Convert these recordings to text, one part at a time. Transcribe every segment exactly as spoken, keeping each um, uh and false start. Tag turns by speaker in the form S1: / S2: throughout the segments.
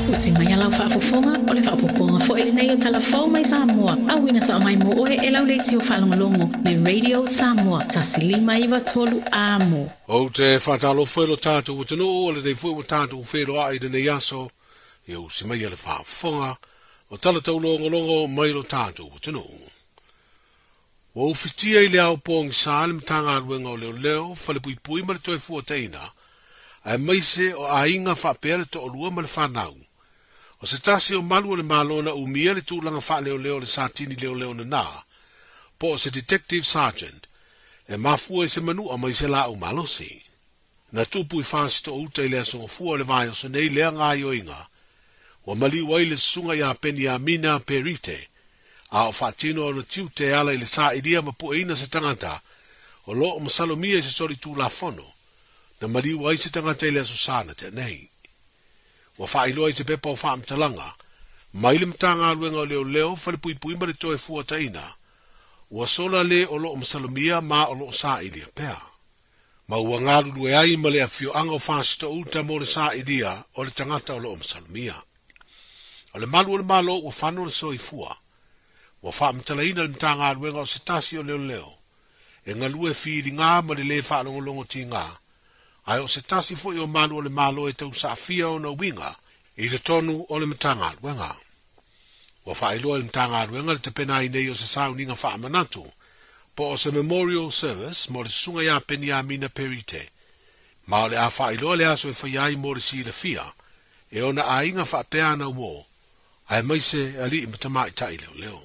S1: Usi mai alau whaafofonga o le whaapoponga fo ele nei o Tala Fou Mai Samoa. Awina sa o mai mo oe e lau leiti o whalongolongo le Radio Samoa tasilima iwa tolu amo.
S2: O te whatalo whaelo tātou o tino o le te whaelo tātou whaelo a i dene yaso i usi mai ale whaafonga o tala tau longo longo mai lo tātou o tino. O ufitia i le au pōngi sāle mtanga aruenga o leo leo whale pui pui ma le toi fua teina ai maise o a inga whapere to o lua ma le whanau. O se tasi o malu o le malona u mia le tūlanga wha leo leo le sātini leo leo na nā, po o se detective sergeant, e mafua i se manu a mai se la u malosi. Na tupu i whansi to uta i lea songa fua le vai o so nei lea ngā i o inga, o mali wai le sunga i a peni a mina perite, a o whaatino o na tiu te ala i le sa idia ma pua ina se tangata, o lo o masalomia i se sori tū la fono, na mali wai se tangata i lea so sana te nei. Wa whaeloa i te pepa o whaamtalanga, mai le mtanga aluenga o leo leo, whale pui pui ma le toe fua taina, ua sola le o lo o masalomia ma o lo o sa idia pea. Ma ua ngaru lue ai ma le a fio anga o whaasito uta mo le sa idia o le tangata o lo o masalomia. O le malu o le malo ua whano le soi fua, ua whaamtalaina le mtanga aluenga o se tasi o leo leo, e ngalue whiri ngā ma le le whaalongolongo ti ngā, ai o se tasi fo i o malu o le malo e tau sa fia o na winga i le tonu o le mtanga aluenga. Wa whaeloa le mtanga aluenga le te pena i nei o se sauninga wha manatu, po o se memorial service mo le sunga ia peni a mina perite. Ma o le a whaeloa le aso e whaiai mo le si le fia, e ona a inga wha pea na uo, ai maise ali i mtamai tai leo leo.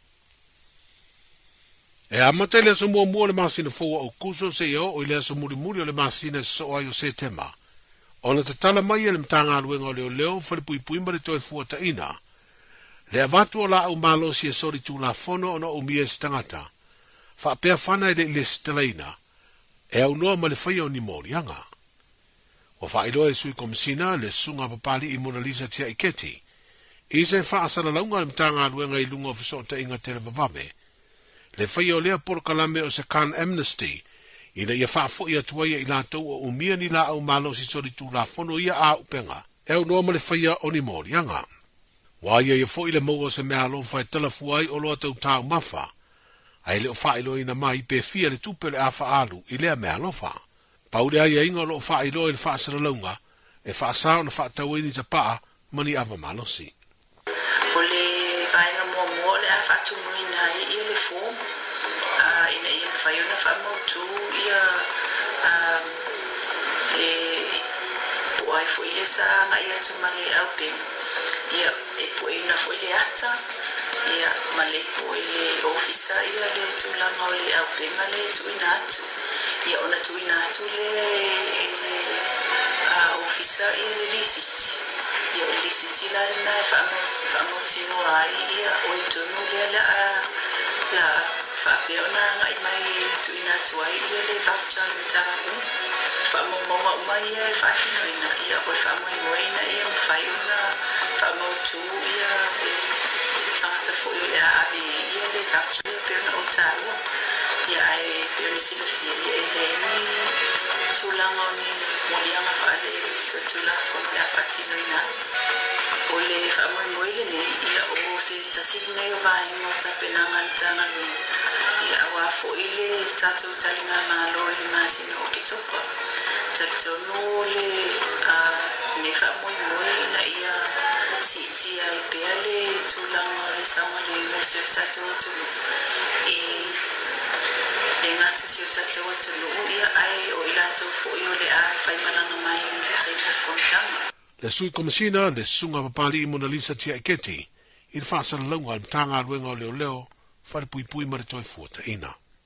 S2: E a mata i lea so mua mua le masina fōa o kuso se io o i lea so muri muri o le masina so ai o se tema. O na te tala mai e le mtanga aluenga o leo leo whare pui pui ma le toi fua ta ina. Le avatu o la au malo si e sori tu la fono o na umia si tangata. Wha pea whana e le le stelaina. E au noa ma le whaia o ni morianga. Wa wha iloa e sui komisina le sunga papali i Mona Lisa tia i keti. I se wha asana launga le mtanga aluenga i lunga ofiso ta inga tere vavave. Le whaia o lea porokalame o se kan amnesty, ina ia whaafo ia tuaia i la tau o umia ni la au malo si sori tu la fono ia a upenga, e au noa ma le whaia o ni morianga. Waia ia fo i le maua se mea alo whai Tala Fou ai o loa tau tau mafa, ai le o whailo ina mai pe fia le tupe le afa alu i lea mea alofa. Paude ai a inga o lo whailo i le whaasara launga, e whaasao na whaatau ini ta paa mani ava malosi.
S3: O le vaenga mua mua le a whaatungui nai i le form, ina i le whaiona whamautu ia le puai fo i le sa mai atu ma le aupeng, ia e puina fo i le ata, ia ma le po i le ofisa ia le tūlanga o le aupenga le tuina atu, ia ona tuina atu le ofisa ia le lisiti, ia o lisiti la na whamautino ai ia o i tonu le la la whapeona ngai mai tuina atu ai ia le voucher le tāku. Whamomoma umai ia e whaatinoina ia o whamoimoina ia mwhaiona whamautu ia tangata fo i le aari ia le voucher ia peona o tāua. Ia ai peona silafia ia e le ni tūlanga o ni molianga whaale so tūlafono le a whaatinoina. O le whamoimoile ni ia o se tasiri nei o vahenga o tapenanga ni tanga lui. Ia awa fo i le tātou talinga malo i le masina o ki topa. Talitono le ne whamoimoile ia si tia i pea le tūlanga le saunga le mosi o tātou atulu. I le ngata si o tātou atulu ia ai o i lātou fo i o le a whaimalanga mai i teina fontama.
S2: Le sui komisina le sunga papali i Mona Lisa tia i keti, i le whaasara launga le mtanga aluenga o leo leo, whare pui pui ma le toi fua ta ina.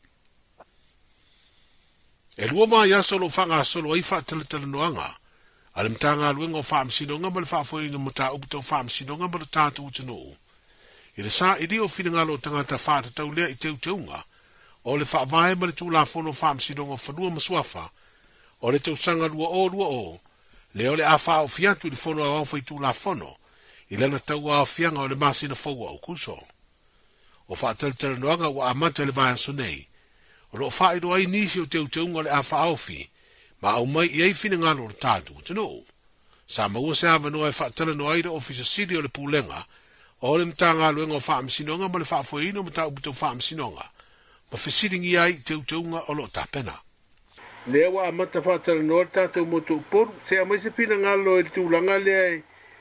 S2: E lua mai aso lo whanga solo ai whaateletele noanga, a le mtanga aluenga o whaamsinonga ma le whaafoina ma ta uputau whaamsinonga ma le tātu utanoo. I le sa i dio whingalo tangata whaatatau lea i teu teunga, o le whaavae ma le tūlafono whaamsinonga whanua masuafa, o le tausanga lua o lua o, le ole a wha o fiatu i fono a awhai tū la fono, i lana tau a fianga o le masina fau au kuso. O wha talitara noanga wa amata le vaya so nei, o lo wha ido ai nisi o teu teunga le a wha awhi, ma au mai i ei fina ngalo o tātu tano. sa maua se ava no e whaatala no aira ofisa siri o le pūlenga, o le mtanga luenga o whaamsinonga, ma le whaafuaina ma tau buta whaamsinonga, ma whisiringi ai te utaunga o lo tapena.
S4: Lea wa amata whaatala no le tātou motu uporu, se amai se pina ngalo e tūlanga lea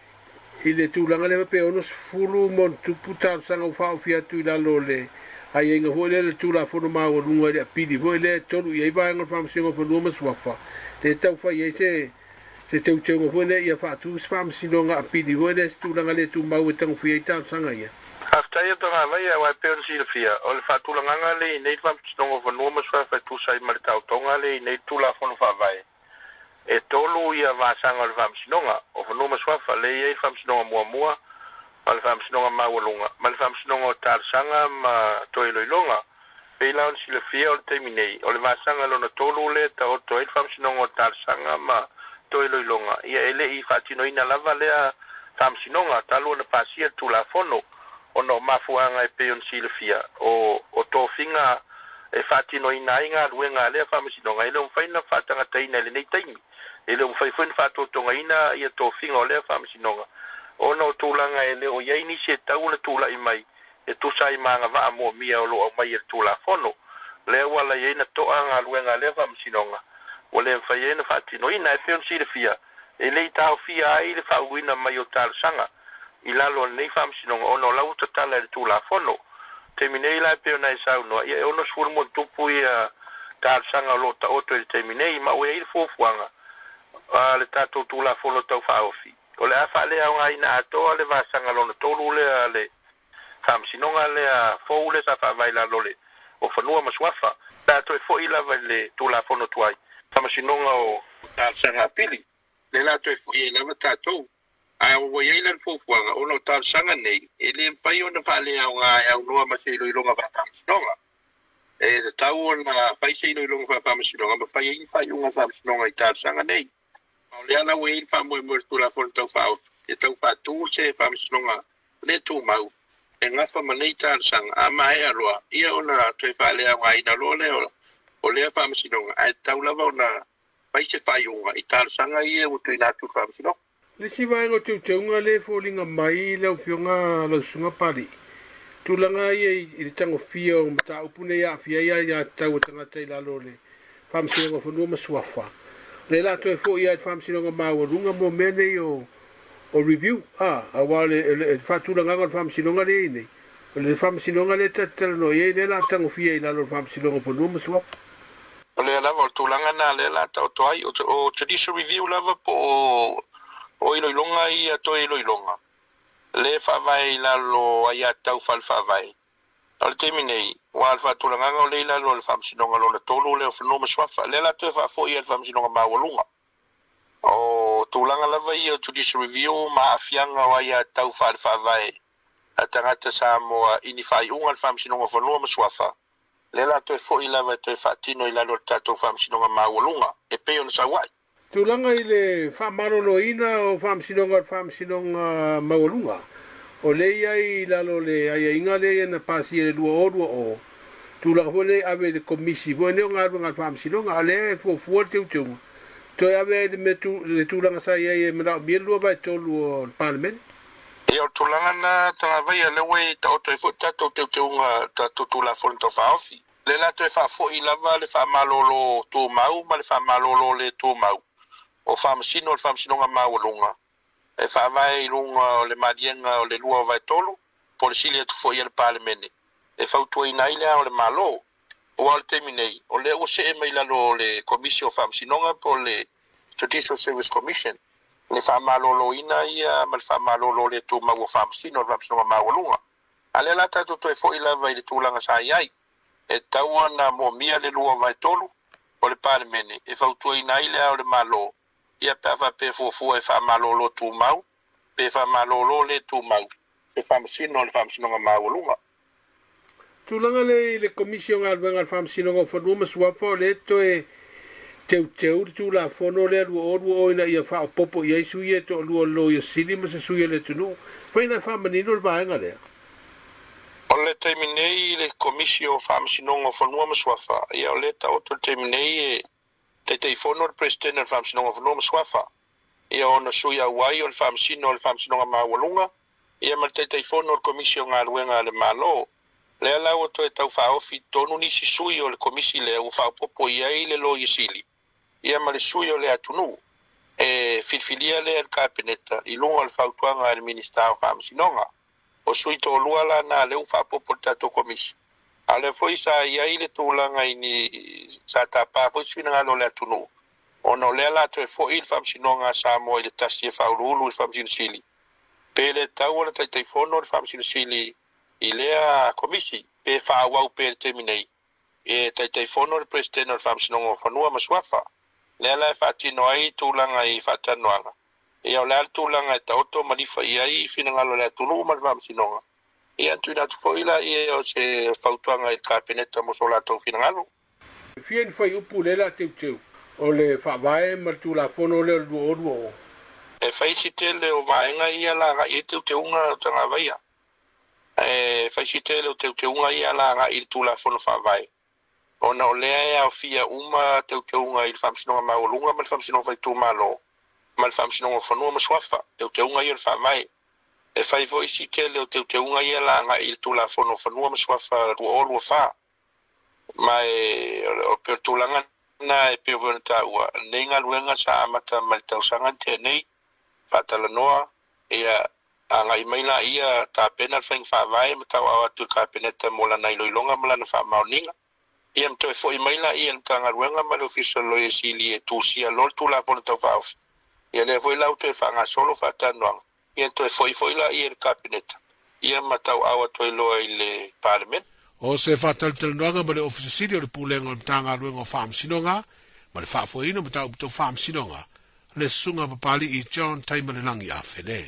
S4: i le tūlanga lea pe ono sfulu mon tupu tāru sanga u whao fiatu i lalo le, ai inga hoi le le tūla whono māua runga le apiri, hoi le toru i aiwa inga whaamsinonga whanua masuafa, le tau whai ei se se tau tau ngā hoi le ia whaatu se whaamsinonga apiri, hoi le se tūlanga le tū mau e tangu whia i tāru sanga ia.
S5: After you don't have a way to see the fear, all Fatulangale, native snow of a enormous way to say Martau Tongale, native to laugh on Favai. A tolu ya vasang of Famsinonga, of enormous wafa, lay from Snow Moa, Malfam Snow Mawalunga, Malfam Snow Tarsanga, Toilo Longa, Paylan Silafia or Termine, or Vasanga on a tolu let or toil from Snow Tarsanga, Toilo Longa, Yele Fatino in a lavalea, Famsinonga, Talo and Passia to La Fono. Ono mafuanga e peon silafia o o tofinga e fatino ina inga ruenga le famisinonga ile umfaina fatanga taina le nei taimi ile umfaifun fato tonga ina ia tofinga o le famisinonga ono tulanga ele o ia ini se taula tula i mai e tu sai manga va mo mia o lo mai e tula fono le wala ia ina toanga ruenga le famisinonga o le mfaina fatino ina e peon silafia ele tau fia ile fa wina mai o tal sanga ilalo nei famsinonga ono lau tatala le tula fono terminei la pe ona isa no ia ono sfur mo tupu ia tar sanga lo ta oto il terminei ma o il fofuanga ale tato tula fono tau faofi o le afa le nga ina ato le vasanga lo tolu le ale famsinonga le fo le sa fa vai la lole o fanua maswafa tato e fo ila le tula fono tuai famsinonga o tar sanga pili le la to e fo ia la tato ai o ia ile fofuanga o no tar sanga nei ele pai ona fale au nga au no ma se lo longa va famsinonga e tau na fai se lo longa va famsinonga ma fai in fai unha famsinonga i tar sanga nei o le ana we in famo mo tu la fonto fa e tau fa tu se famsinonga le tu mau e nga fa manei tar sanga a mai aloa ia ona to fale au ai na lo le o le famsinonga ai tau lava ona fai se fai unha i tar sanga ia o tu ina tu famsinonga.
S4: Le si vai ngo tau taunga le fōlinga mai lau fionga lau sunga pari. Tūlanga ia i le tango fia o mata upune ia fia ia ia tau tangata i lalo le whamsinonga whanua masuafa. Le lato e fō ia i whamsinonga maua runga mo mene o o review. Ah, a wale e whatūlanga ngā whamsinonga le ine. Le whamsinonga le tatara no ia i le la tango fia i lalo whamsinonga whanua masuafa.
S5: O le lava o tūlanga na le la tau toai o judicial review lava po o o ilo ilonga i ato ilo ilonga. Le whawai lalo ai atau whal whawai. Al teminei, wa al whatulanganga o le lalo al whamsinonga lo na tolu le o whanua maswafa. Le la tue whafo i al whamsinonga mawalunga. O tūlanga lava i o judicial review ma afianga o ai atau whal whawai. A tangata Samoa ini whai unga al whamsinonga whanua maswafa. Le la tue fo i lava tue whatino i lalo tato whamsinonga mawalunga. E peo na sawai.
S4: Tūlanga i le whamaroloina o whamsinonga o whamsinonga mawalunga. O le ia i lalo le aia inga le ia na pasi e lua orua o. Tūlanga hone ave le komisi. Hone o ngā runga whamsinonga a le e fuafua te utunga. Toi ave le tūlanga sa ia i e mera o mielua vai tolu o parliament.
S5: E o tūlanga na tanga vai a lewe ta o toi futa tau te utunga ta tutula fonto whaofi. Le la toi whafo i lava le whamalolo tū mau ma le whamalolo le tū mau. O whamasino o whamasinonga mawalunga. E whawai runga o le marienga o le lua o vai tolu, po le sili atu fo i le parlemene. E whautua ina ilea o le malo, o al teminei, o le o se e mai lalo o le komisi o whamasinonga po le Judicial Service Commission. Le whamalolo ina ia, ma le whamalolo le tu mau o whamasino o whamasinonga mawalunga. A le la tatu to e fo i lava i le tūlanga sa iai. E taua na mo mia le lua o vai tolu, o le parlemene. E whautua ina ilea o le malo. Ia pe awa pe fuafua e whamalolo tū mau, pe whamalolo le tū mau, pe whamasino le whamasinonga mawalunga.
S4: Tūlanga le i le komisio ngā ruenga le whamasinonga o whanua masuafa o le to e teu teu tu la fono le ru o ru o ina ia fa popo ia su ia to lu lo ia sili ma se su ia le tunu foi na fa manino le vaenga le
S5: o le terminei le komisio whamasinonga o whanua masuafa ia o le ta o terminei e te te fono le president le whamasinonga o whanua masuafa ia ona sui au ai o le whaamsino o le whaamsino mawalunga, ia ma te teifono o le komisi o ngā ruenga le malo, le ala o to e tau whaofi tonu nisi sui o le komisi le u whaopopo ia i le lo isili, ia ma le sui o le atunu, e filfilia le al kabineta, i lunga o le whautuanga le minista o whaamsinonga, o sui to lua la na le u whaopopo tato komisi. Ale foi sa ia i le tūlanga i ni sa tapa, foi sui nga lo le atunu. Ono le ala to e foi il whaamsinonga Samoa i le tasi e whaurulu i whaamsino sili. Pele tau ona tai tai fono le whaamsino sili i lea komisi, pe whaawau pe le teminei. E tai tai fono le presidente o le whaamsinonga o whanua maswafa. Le ala e whaatino ai tūlanga i whaatanoanga. E au le ala tūlanga e taoto malifa i ai finangalo le atunu ma le whaamsinonga. E antu i natu foila i o se whautuanga i kāpeneta mo so lātou finangalo.
S4: Fien whai upu le la teu teu. O le whaavae martu la fono le lua orua o.
S5: E whaisi te le o vaenga ia la nga i teu teunga o tanga vaia. E whaisi te le o teu teunga ia la nga i tu la fono whaavae. O na o lea e au fia uma teu teunga i le whamsinonga maolunga ma le whamsinonga vai tu malo. Ma le whamsinonga whanua ma swafa. Teu teunga i le whaavae. E whai vo isi te le o teu teunga ia la nga i tu la fono whanua ma swafa rua o rua wha. Ma e o per tūlanga na e peo vana ta ua nei ngā luenga sa amata ma le tausanga te nei whatala noa ia a ngā imaila ia ta pena le whaing whawai ma tau awa tu ka peneta mola nai loilonga ma lana wha maoninga ia mto e fo imaila ia mta ngā luenga ma le ofisa lo e sili e tūsia lor tu la pona tau whaofi ia le foi lau to e wha ngā solo whatanoanga ia mto e fo i foila ia le ka peneta ia ma tau awa to e loa i le parliament.
S2: O se whataltalanoanga ma le ofisa siri o le pūlenga o mtanga ruenga o whaamsinonga, ma le whaafuaina ma tau mtau whaamsinonga, le sunga papali i John Taimalelangi a whene.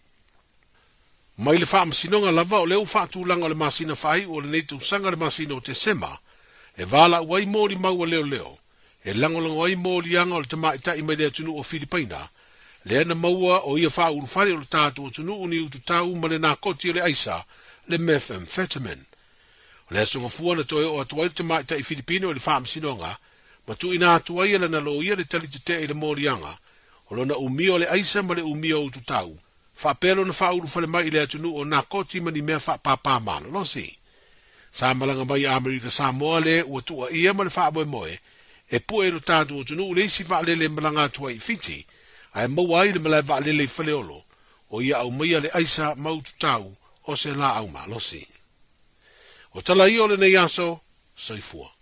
S2: Mai le whaamsinonga lava o leo whaatūlanga o le masina whai o le neitu sanga le masina o te sema, e wala uai mōri maua leo leo, e langolanga uai mōri anga o le tamaitai mai lea tunu o Filipaina, le ana maua o ia wha urufare o le tātu o tunu uni utu tau ma le nākoti o le aisa, le methamphetamine. O le asunga fua na toe o atuai te maita i Filipino o le whaamsinonga, ma tu ina atuai ala na lo ia le tali te te i le morianga, o lona umio le aisa ma le umio utu tau. Whaapelo na whauru whale mai i le atunu o nā koti mani mea whaapapa mana, lo si. Sa malanga mai Amerika Samoa le ua tua ia ma le whaamoe moe, e pue ero tātu o tunu le isi whaalele malanga atuai i fiti, ai mawai le malai whaalele i whaleolo, o ia au maia le aisa ma utu tau, o se la au ma, lo si. O tala i o le nei aso, soifua.